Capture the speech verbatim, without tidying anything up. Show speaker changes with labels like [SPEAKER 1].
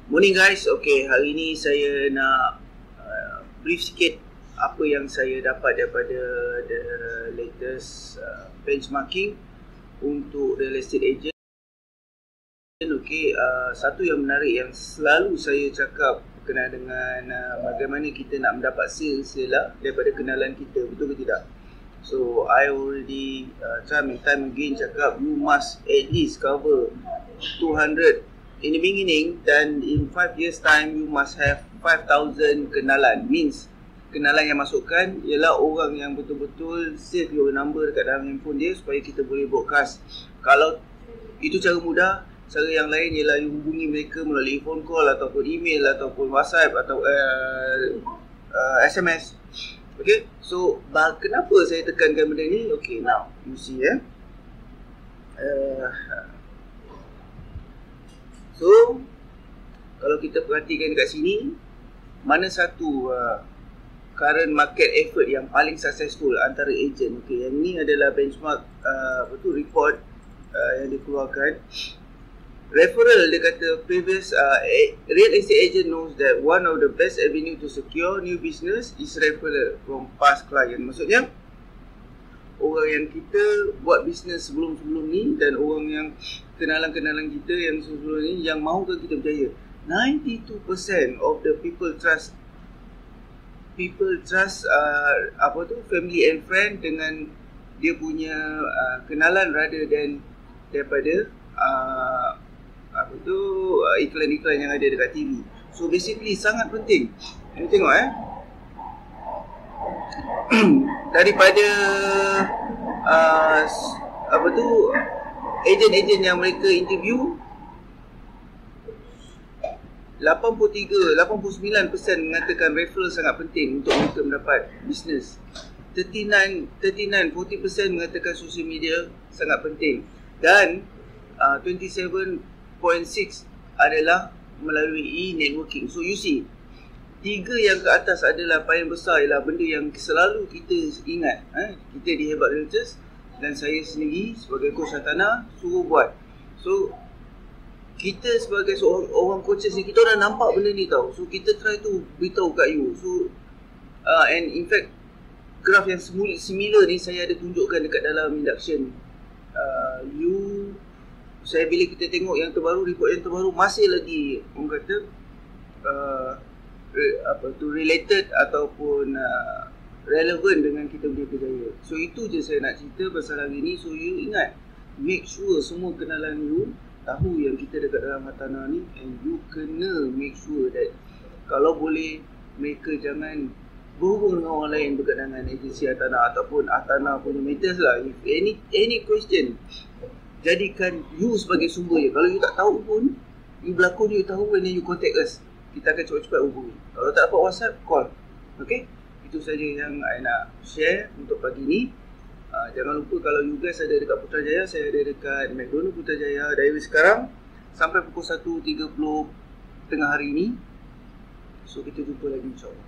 [SPEAKER 1] Morning guys, okay, hari ni saya nak uh, brief sikit apa yang saya dapat daripada the latest uh, benchmarking untuk real estate agent. Okay, uh, satu yang menarik yang selalu saya cakap berkenaan dengan uh, bagaimana kita nak mendapat sales ialah daripada kenalan kita, betul ke tidak? So I already uh, time and time again cakap you must at least cover two hundred in the beginning, dan in five years time you must have five thousand kenalan. Means kenalan yang masukkan ialah orang yang betul-betul save your number dekat dalam handphone dia supaya kita boleh broadcast. Kalau itu cara mudah, cara yang lain ialah you hubungi mereka melalui phone call ataupun email ataupun WhatsApp atau uh, uh, S M S. Okay, so bah, kenapa saya tekankan benda ni? Okay, now you see eh. Uh, so kalau kita perhatikan dekat sini, mana satu uh, current market effort yang paling successful antara agent. Okay, yang ni adalah benchmark uh, apa tu report uh, yang dikeluarkan. Referral, dia kata previous uh, real estate agent knows that one of the best avenue to secure new business is referral from past client. Maksudnya orang yang kita buat bisnes sebelum-sebelum ni dan orang yang kenalan-kenalan kita yang sebelum ni yang mahukan kita berjaya. ninety-two percent of the people trust people trust uh, apa tu family and friend dengan dia punya uh, kenalan rather than daripada uh, apa tu uh, iklan-iklan yang ada dekat T V. So basically sangat penting. Kita tengok eh. Daripada uh, apa tu ejen-ejen yang mereka interview, lapan puluh tiga, lapan puluh sembilan peratus mengatakan referral sangat penting untuk mereka mendapat bisnes. thirty-nine, thirty-nine, forty peratus mengatakan social media sangat penting. Dan uh, twenty-seven point six adalah melalui networking. So you see, tiga yang ke atas adalah paling besar, ialah benda yang selalu kita ingat. Eh? Kita di Hebat Realtors dan saya sendiri sebagai coach hartanah suruh buat. So kita sebagai seorang orang coaches ni, kita dah nampak benda ni tau. So kita try tu beritahu kat you. So uh, and in fact graf yang similar ni saya ada tunjukkan dekat dalam induction. uh, You Saya bila kita tengok yang terbaru, report yang terbaru masih lagi orang kata uh, re, apa tu related ataupun uh, relevan dengan kita punya kerjaya. So itu je saya nak cerita pasal hari ni. So you ingat, make sure semua kenalan you tahu yang kita dekat dalam hartanah ni, and you kena make sure that kalau boleh mereka jangan berhubung dengan orang lain berkaitan dengan agensi hartanah ataupun hartanah punya matters lah. If any any question, jadikan you sebagai sumber je. Kalau you tak tahu pun, you berlakon you tahu, when you contact us, kita akan cepat-cepat hubungi. Kalau tak dapat WhatsApp, call. Okay, itu saja yang I nak share untuk pagi ni. uh, Jangan lupa kalau you guys ada dekat Putrajaya, saya ada dekat McDonald Putrajaya dari sekarang sampai pukul satu tiga puluh tengah hari ni. So kita jumpa lagi insyaAllah.